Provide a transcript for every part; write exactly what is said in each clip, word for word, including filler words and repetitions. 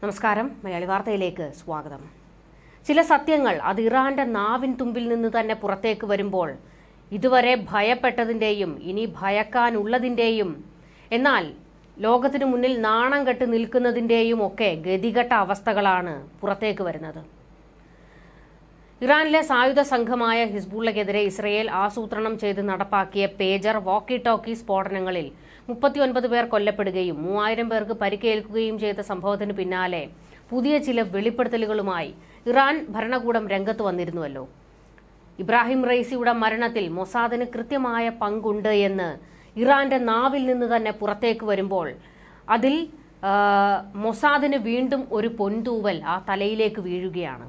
നമസ്കാരം, മലയാളി വാർത്തയിലേക്ക് സ്വാഗതം. ചില സത്യങ്ങൾ അത് ഇറാന്റെ നാവിൻ തുമ്പിൽ നിന്ന് തന്നെ പുറത്തേക്ക് വരുമ്പോൾ ഇതുവരെ ഭയപ്പെട്ടതിന്റെയും ഇനി ഭയക്കാനുള്ളതിന്റെയും എന്നാൽ ലോകത്തിനു മുന്നിൽ നാണം കെട്ട് നിൽക്കുന്നതിന്റെയും ഒക്കെ ഗതികെട്ട അവസ്ഥകളാണ് പുറത്തേക്ക് വരുന്നത്. ഇറാനിലെ സായുധ സംഘമായ ഹിസ്ബുള്ളക്കെതിരെ ഇസ്രയേൽ ആസൂത്രണം ചെയ്ത് നടപ്പാക്കിയ പേജർ വോക്കി ടോക്കി സ്ഫോടനങ്ങളിൽ മുപ്പത്തിയൊൻപത് പേർ കൊല്ലപ്പെടുകയും മൂവായിരം പേർക്ക് പരിക്കേൽക്കുകയും ചെയ്ത സംഭവത്തിന് പിന്നാലെ പുതിയ ചില വെളിപ്പെടുത്തലുകളുമായി ഇറാൻ ഭരണകൂടം രംഗത്ത് വന്നിരുന്നുവല്ലോ. ഇബ്രാഹിം റൈസിയുടെ മരണത്തിൽ മൊസാദിന് കൃത്യമായ പങ്കുണ്ട് എന്ന് ഇറാന്റെ നാവിൽ നിന്ന് തന്നെ പുറത്തേക്ക് വരുമ്പോൾ അതിൽ മൊസാദിന് വീണ്ടും ഒരു പൊൻതൂവൽ ആ തലയിലേക്ക് വീഴുകയാണ്.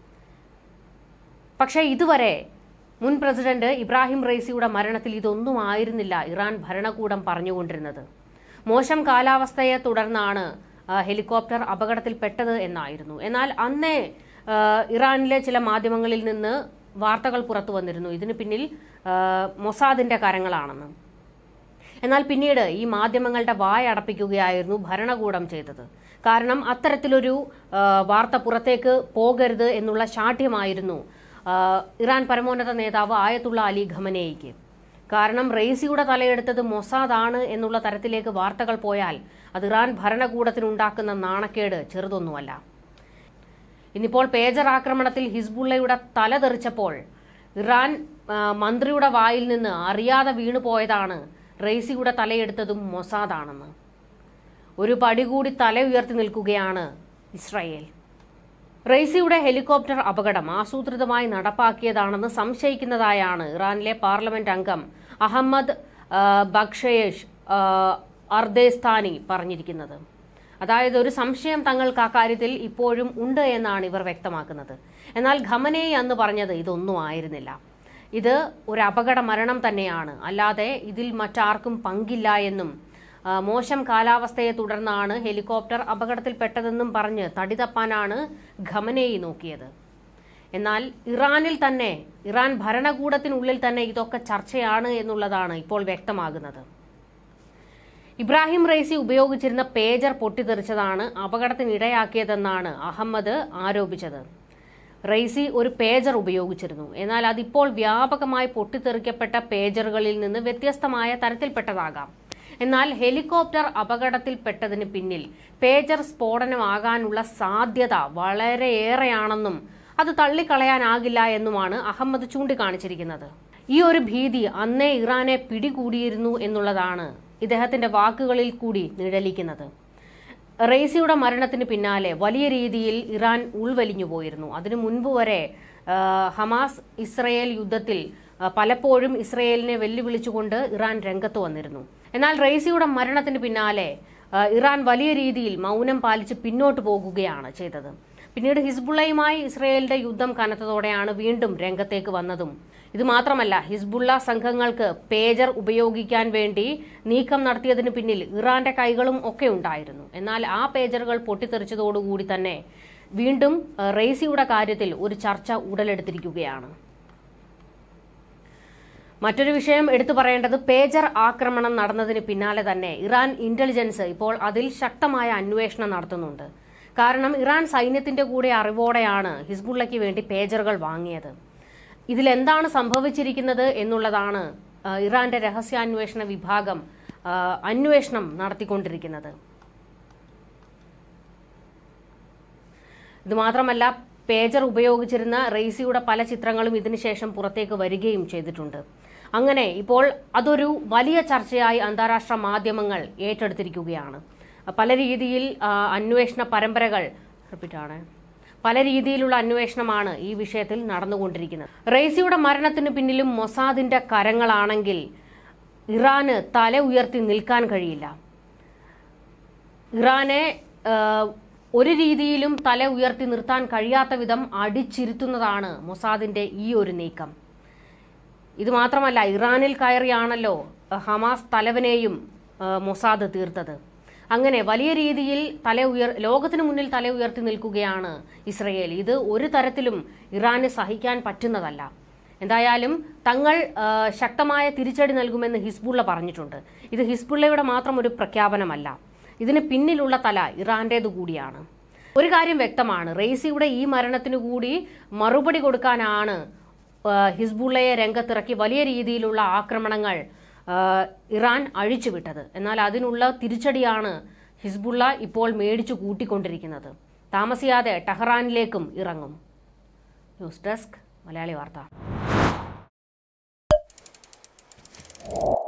പക്ഷേ ഇതുവരെ മുൻ പ്രസിഡന്റ് ഇബ്രാഹിം റൈസിയുടെ മരണത്തിൽ ഇതൊന്നും ആയിരുന്നില്ല ഇറാൻ ഭരണകൂടം പറഞ്ഞുകൊണ്ടിരുന്നത്. മോശം കാലാവസ്ഥയെ തുടർന്നാണ് ഹെലികോപ്റ്റർ അപകടത്തിൽപ്പെട്ടത് എന്നായിരുന്നു. എന്നാൽ അന്നേ ഇറാനിലെ ചില മാധ്യമങ്ങളിൽ നിന്ന് വാർത്തകൾ പുറത്തു വന്നിരുന്നു ഇതിന് പിന്നിൽ മൊസാദിന്റെ കരങ്ങളാണെന്ന്. എന്നാൽ പിന്നീട് ഈ മാധ്യമങ്ങളുടെ വായ അടപ്പിക്കുകയായിരുന്നു ഭരണകൂടം ചെയ്തത്. കാരണം അത്തരത്തിലൊരു വാർത്ത പുറത്തേക്ക് പോകരുത് എന്നുള്ള ശാഠ്യമായിരുന്നു ഇറാൻ പരമോന്നത നേതാവ് ആയത്തുള്ള അലി ഖമനേയിക്ക്. കാരണം റൈസിയുടെ തലയെടുത്തത് മൊസാദാണ് എന്നുള്ള തരത്തിലേക്ക് വാർത്തകൾ പോയാൽ അത് ഇറാൻ ഭരണകൂടത്തിനുണ്ടാക്കുന്ന നാണക്കേട് ചെറുതൊന്നുമല്ല. ഇന്നിപ്പോൾ പേജർ ആക്രമണത്തിൽ ഹിസ്ബുള്ളയുടെ തല തെറിച്ചപ്പോൾ ഇറാൻ മന്ത്രിയുടെ വായിൽ നിന്ന് അറിയാതെ വീണുപോയതാണ് റൈസിയുടെ തലയെടുത്തതും മൊസാദാണെന്ന്. ഒരു പടി കൂടി തല ഉയർത്തി നിൽക്കുകയാണ് ഇസ്രായേൽ. റൈസിയുടെ ഹെലികോപ്റ്റർ അപകടം ആസൂത്രിതമായി നടപ്പാക്കിയതാണെന്ന് സംശയിക്കുന്നതായാണ് ഇറാനിലെ പാർലമെന്റ് അംഗം അഹമ്മദ് ബക്ഷയേഷ് അർദേസ്ഥാനി പറഞ്ഞിരിക്കുന്നത്. അതായത് ഒരു സംശയം തങ്ങൾക്ക് ആ കാര്യത്തിൽ ഇപ്പോഴും ഉണ്ട് എന്നാണ് ഇവർ വ്യക്തമാക്കുന്നത്. എന്നാൽ ഖമനേയി അന്ന് പറഞ്ഞത് ഇതൊന്നും ആയിരുന്നില്ല, ഇത് ഒരു അപകട മരണം തന്നെയാണ്, അല്ലാതെ ഇതിൽ മറ്റാർക്കും പങ്കില്ല എന്നും മോശം കാലാവസ്ഥയെ തുടർന്നാണ് ഹെലികോപ്റ്റർ അപകടത്തിൽപ്പെട്ടതെന്നും പറഞ്ഞ് തടി തപ്പാനാണ് ഖമനേയി നോക്കിയത്. എന്നാൽ ഇറാനിൽ തന്നെ ഇറാൻ ഭരണകൂടത്തിനുള്ളിൽ തന്നെ ഇതൊക്കെ ചർച്ചയാണ് എന്നുള്ളതാണ് ഇപ്പോൾ വ്യക്തമാകുന്നത്. ഇബ്രാഹിം റൈസി ഉപയോഗിച്ചിരുന്ന പേജർ പൊട്ടിത്തെറിച്ചതാണ് അപകടത്തിനിടയാക്കിയതെന്നാണ് അഹമ്മദ് ആരോപിച്ചത്. റൈസി ഒരു പേജർ ഉപയോഗിച്ചിരുന്നു, എന്നാൽ അതിപ്പോൾ വ്യാപകമായി പൊട്ടിത്തെറിക്കപ്പെട്ട പേജറുകളിൽ നിന്ന് വ്യത്യസ്തമായ തരത്തിൽപ്പെട്ടതാകാം. എന്നാൽ ഹെലികോപ്റ്റർ അപകടത്തിൽപ്പെട്ടതിന് പിന്നിൽ പേജർ സ്ഫോടനമാകാനുള്ള സാധ്യത വളരെയേറെയാണെന്നും അത് തള്ളിക്കളയാനാകില്ല എന്നുമാണ് അഹമ്മദ് ചൂണ്ടിക്കാണിച്ചിരിക്കുന്നത്. ഈ ഒരു ഭീതി അന്നേ ഇറാനെ പിടികൂടിയിരുന്നു എന്നുള്ളതാണ് ഇദ്ദേഹത്തിന്റെ വാക്കുകളിൽ കൂടി നിഴലിക്കുന്നത്. റൈസിയുടെ മരണത്തിന് പിന്നാലെ വലിയ രീതിയിൽ ഇറാൻ ഉൾവലിഞ്ഞു പോയിരുന്നു. അതിനു മുൻപ് വരെ ഹമാസ് ഇസ്രയേൽ യുദ്ധത്തിൽ പലപ്പോഴും ഇസ്രയേലിനെ വെല്ലുവിളിച്ചുകൊണ്ട് ഇറാൻ രംഗത്ത് വന്നിരുന്നു. എന്നാൽ റൈസിയുടെ മരണത്തിന് പിന്നാലെ ഇറാൻ വലിയ രീതിയിൽ മൗനം പാലിച്ച് പിന്നോട്ട് പോകുകയാണ് ചെയ്തത്. പിന്നീട് ഹിസ്ബുള്ളയുമായി ഇസ്രയേലിന്റെ യുദ്ധം കനത്തതോടെയാണ് വീണ്ടും രംഗത്തേക്ക് വന്നതും. ഇത് മാത്രമല്ല, ഹിസ്ബുള്ള സംഘങ്ങൾക്ക് പേജർ ഉപയോഗിക്കാൻ വേണ്ടി നീക്കം നടത്തിയതിന് പിന്നിൽ ഇറാന്റെ കൈകളും ഒക്കെ ഉണ്ടായിരുന്നു. എന്നാൽ ആ പേജറുകൾ പൊട്ടിത്തെറിച്ചതോടുകൂടി തന്നെ വീണ്ടും റൈസിയുടെ കാര്യത്തിൽ ഒരു ചർച്ച ഉടലെടുത്തിരിക്കുകയാണ്. മറ്റൊരു വിഷയം എടുത്തു പറയേണ്ടത് പേജർ ആക്രമണം നടന്നതിന് പിന്നാലെ തന്നെ ഇറാൻ ഇന്റലിജൻസ് ഇപ്പോൾ അതിൽ ശക്തമായ അന്വേഷണം നടത്തുന്നുണ്ട്. കാരണം ഇറാൻ സൈന്യത്തിന്റെ കൂടെ അറിവോടെയാണ് ഹിസ്ബുള്ളയ്ക്ക് വേണ്ടി പേജറുകൾ വാങ്ങിയത്. ഇതിലെന്താണ് സംഭവിച്ചിരിക്കുന്നത് എന്നുള്ളതാണ് ഇറാന്റെ രഹസ്യാന്വേഷണ വിഭാഗം അന്വേഷണം നടത്തിക്കൊണ്ടിരിക്കുന്നത്. ഇത് മാത്രമല്ല, പേജർ ഉപയോഗിച്ചിരുന്ന റൈസിയുടെ പല ചിത്രങ്ങളും ഇതിനുശേഷം പുറത്തേക്ക് വരികയും ചെയ്തിട്ടുണ്ട്. അങ്ങനെ ഇപ്പോൾ അതൊരു വലിയ ചർച്ചയായി അന്താരാഷ്ട്ര മാധ്യമങ്ങൾ ഏറ്റെടുത്തിരിക്കുകയാണ്. പല രീതിയിൽ അന്വേഷണ പരമ്പരകൾ റിപ്പീറ്റാണ് പല രീതിയിലുള്ള അന്വേഷണമാണ് ഈ വിഷയത്തിൽ നടന്നുകൊണ്ടിരിക്കുന്നത്. റൈസിയുടെ മരണത്തിന് പിന്നിലും മൊസാദിന്റെ കരങ്ങളാണെങ്കിൽ ഇറാന് തല ഉയർത്തി നിൽക്കാൻ കഴിയില്ല. ഇറാനെ ഒരു രീതിയിലും തല ഉയർത്തി നിർത്താൻ കഴിയാത്ത വിധം അടിച്ചിരുത്തുന്നതാണ് മൊസാദിന്റെ ഈ ഒരു നീക്കം. ഇത് മാത്രമല്ല, ഇറാനിൽ കയറിയാണല്ലോ ഹമാസ് തലവനെയും മൊസാദ് തീർത്തത്. അങ്ങനെ വലിയ രീതിയിൽ തല ഉയർ ലോകത്തിന് മുന്നിൽ തല ഉയർത്തി നിൽക്കുകയാണ് ഇസ്രയേൽ. ഇത് ഒരു തരത്തിലും ഇറാന് സഹിക്കാൻ പറ്റുന്നതല്ല. എന്തായാലും തങ്ങൾ ശക്തമായ തിരിച്ചടി നൽകുമെന്ന് ഹിസ്ബുള്ള പറഞ്ഞിട്ടുണ്ട്. ഇത് ഹിസ്ബുള്ളയുടെ മാത്രം ഒരു പ്രഖ്യാപനമല്ല, ഇതിന് പിന്നിലുള്ള തല ഇറാന്റേതു കൂടിയാണ്. ഒരു കാര്യം വ്യക്തമാണ്, റെയ്സിയുടെ ഈ മരണത്തിനു കൂടി മറുപടി കൊടുക്കാനാണ് ഹിസ്ബുള്ളയെ രംഗത്തിറക്കി വലിയ രീതിയിലുള്ള ആക്രമണങ്ങൾ ഇറാൻ അഴിച്ചുവിട്ടത്. എന്നാൽ അതിനുള്ള തിരിച്ചടിയാണ് ഹിസ്ബുള്ള ഇപ്പോൾ മേടിച്ചു കൂട്ടിക്കൊണ്ടിരിക്കുന്നത്. താമസിയാതെ ടെഹ്റാനിലേക്കും ഇറങ്ങും. ന്യൂസ് ഡെസ്ക് മലയാളി വാർത്ത.